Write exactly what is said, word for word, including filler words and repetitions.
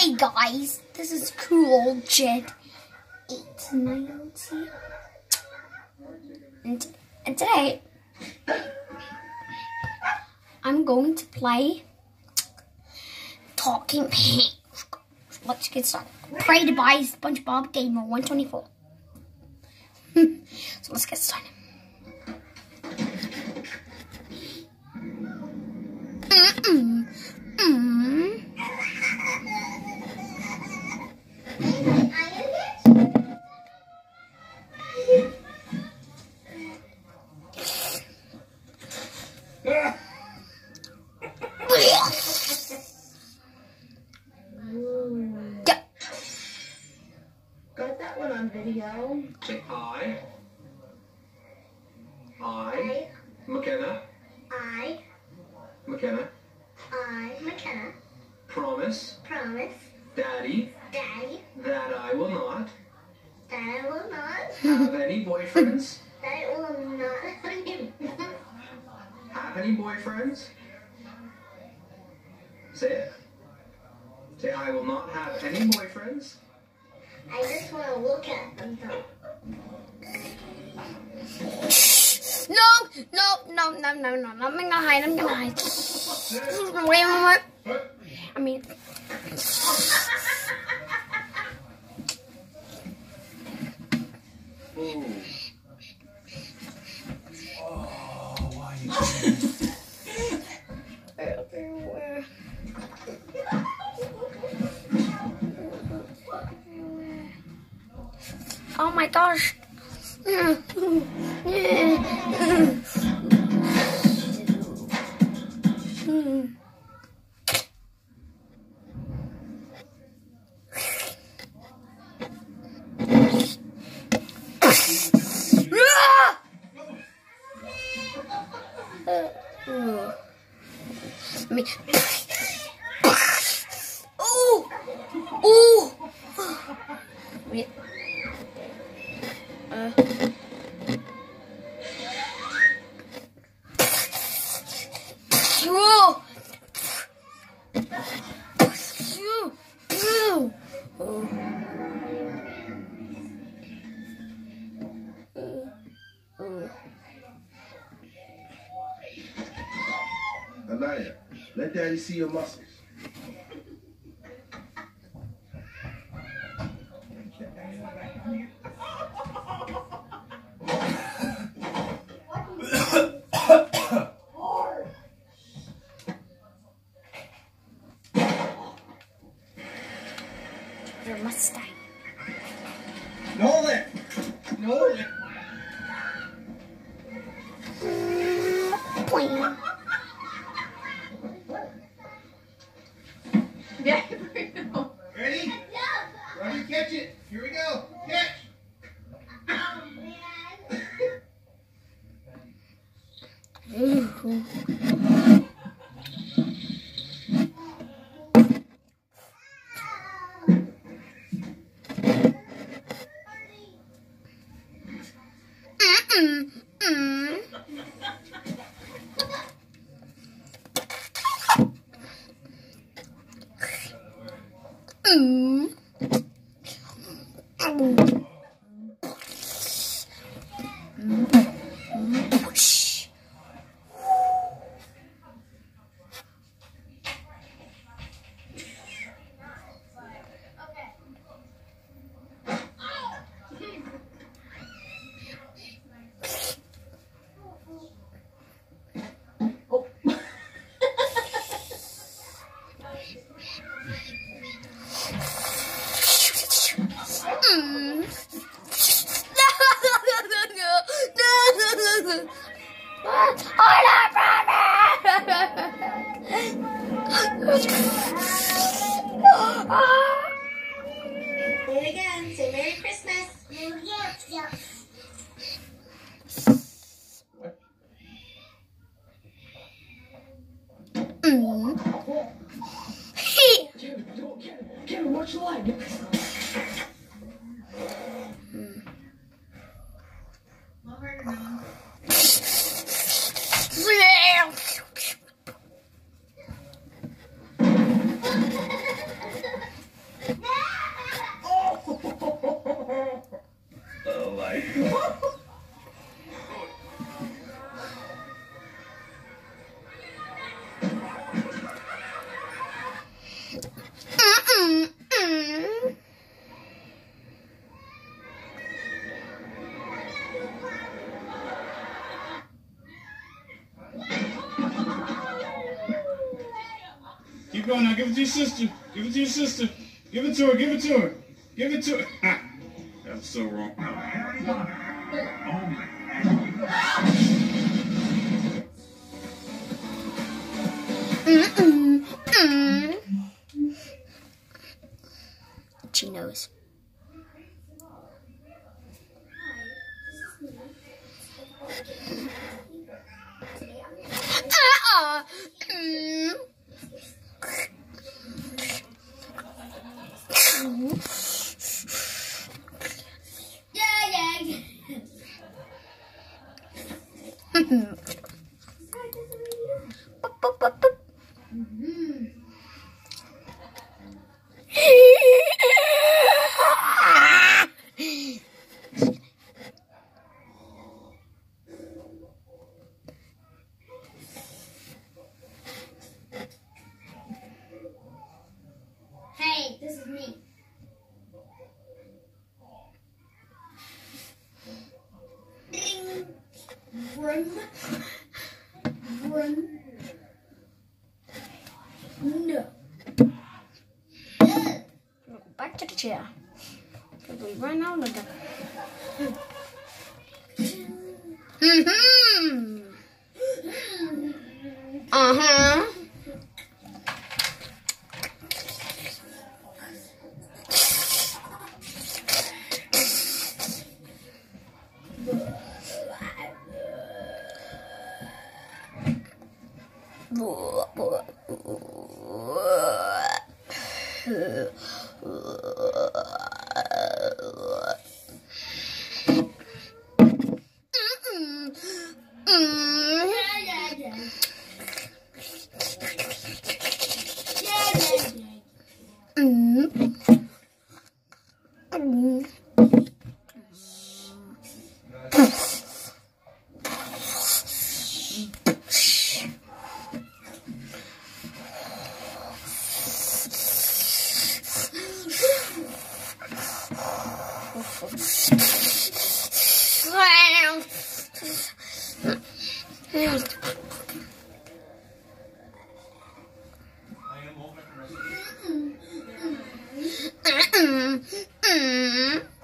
Hey guys, this is Cool Jed eight ninety, and, and today I'm going to play Talking Paint. Let's get started. Pray to buy SpongeBob Gamer one twenty-four. So let's get started. Mm-mm. Mm. Got that one on video. Say I. I. McKenna. I, McKenna. I, McKenna, Promise. promise, Daddy. Daddy, That I will not that I will not, have any boyfriends. that I will not have any, Have any boyfriends? Say it. Say I will not have any boyfriends. I just want to look at them though. No, no, no, no, no, no, no, I'm gonna hide, I'm gonna hide. Wait, wait, wait. I mean... Ooh. Oh, why you Everywhere. Oh my gosh. Me. Ooh, ooh. Wait. Uh. Whoa. Anaya, let Daddy see your muscles. Your Mustang. Nolan! Nolan! Point. Yeah. Ready? Ready? Catch it. Here we go. Catch. Ooh. Mm-mm. Mm. Mm. Mm. Whoosh. Mm. No, no, no, no, no, no, no. Hold on, brother. Say it again. Say Merry Christmas. Yes, yes. Mm. Kevin, don't, Kevin, Kevin, watch the light. Not harder now. Mm-mm, mm. Keep going now. Give it to your sister. Give it to your sister. Give it to her. Give it to her. Give it to her. Ha. That was so wrong. Mm-mm, mm. She knows. Uh-uh. Mm. Yeah, yeah, yeah. Boop, boop, boop, boop. Hey, this is me. Ding. Vroom. Vroom. No. Go back to the chair. Because we ran out of them. Mm-hmm. Uh-huh. Mm. Yeah, yeah, yeah. Yeah, yeah, yeah. Mm. Mm. Mm. Mm.